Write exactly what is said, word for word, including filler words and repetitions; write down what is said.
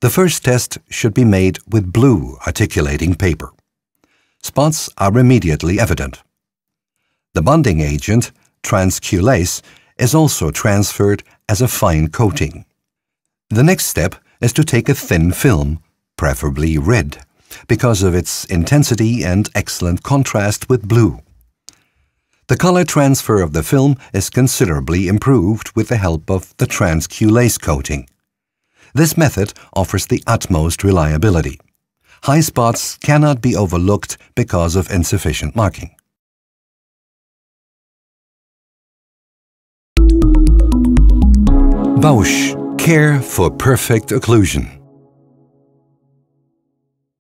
The first test should be made with blue articulating paper. Spots are immediately evident. The bonding agent, Transculase, is also transferred as a fine coating. The next step is to take a thin film, preferably red, because of its intensity and excellent contrast with blue. The color transfer of the film is considerably improved with the help of the Transculase coating. This method offers the utmost reliability. High spots cannot be overlooked because of insufficient marking. Bausch, care for perfect occlusion.